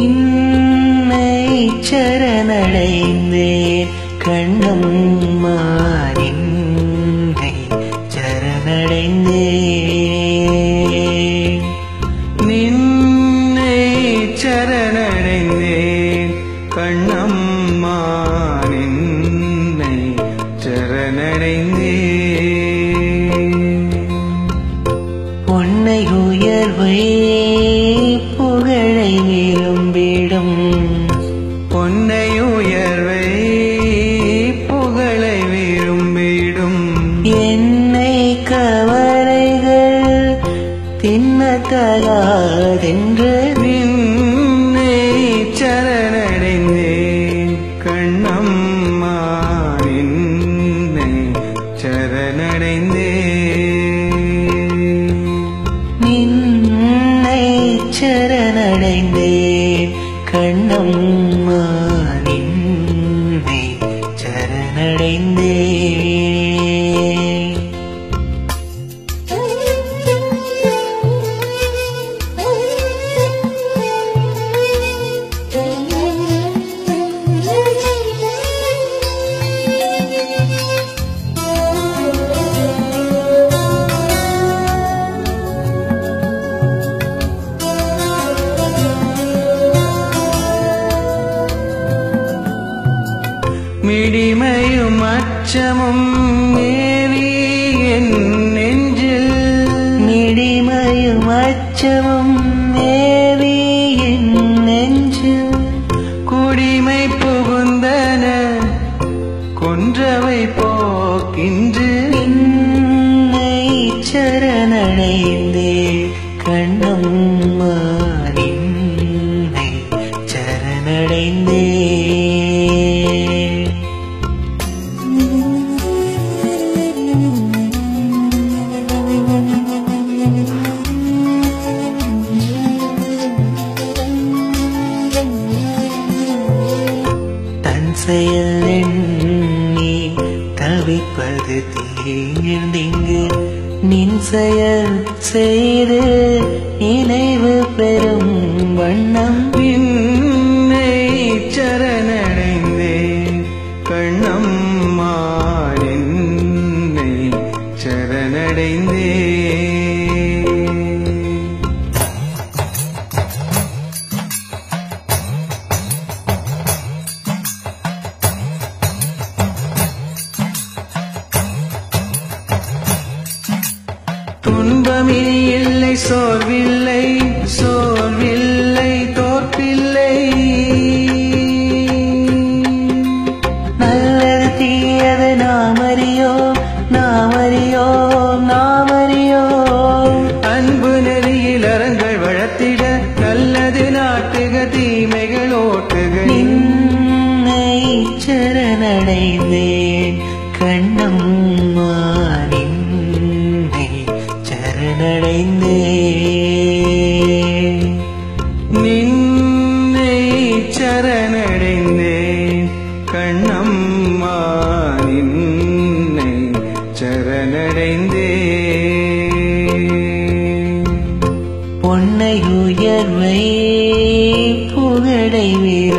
நின்னை சரணடைந்தேன் கண்ணம்மா நின்னை சரணடைந்தேன் நின்னை சரணடைந்தேன் கண்ணம்மா நின்னை சரணடைந்தேன் பொன்னை உயர்வை புகழை விரும்பிடும் பொன்னை உயர்வை புகழை விரும்பிடும் என்னை கவலைகள் தின்னத்தகாதென்று நின்னை சரணடைந்தேன் கண்ணம்மா நின்னை சரணடைந்தேன் நின்னை சரணடைந்தேன் கண்ணம்மா நின்னை சரணடைந்தேன் மிடிமையும் அச்சமும் மேவி என் நெஞ்சில் மிடிமையும் அச்சமும் மேவி என் நெஞ்சில் குடிமை புகுந்தன கொன்றவை போக்கின்று நின்னை சரணடைந்தேன் கண்ணம்மா நின்னை சரணடைந்தேன் தன் செயல் எண்ணி தவிப்பது தீர்ந்திங்கு நின் செயல் செய்து நினைவு பெறும் வண்ணம் நின்னை சரணடைந்தேன் கண்ணம்மா நின்னை சரணடைந்தேன் துன்பமினி இல்லை சோர்வில்லை சோர்வில்லை தோற்பில்லை நல்லது தீயது நாமறியோ நாமறியோ நாமறியோ அன்பு நெறியில் அறங்கள் வளர்த்திட நல்லது நாட்டுக தீமைகள் ஓட்டுக நின்னை சரணடைந்தேன் கண்ணம்மா நின்னை சரணடைந்தேன் நின்னை சரணடைந்தேன் கண்ணம்மா நின்னை சரணடைந்தேன் பொன்னை உயர்வை புகழை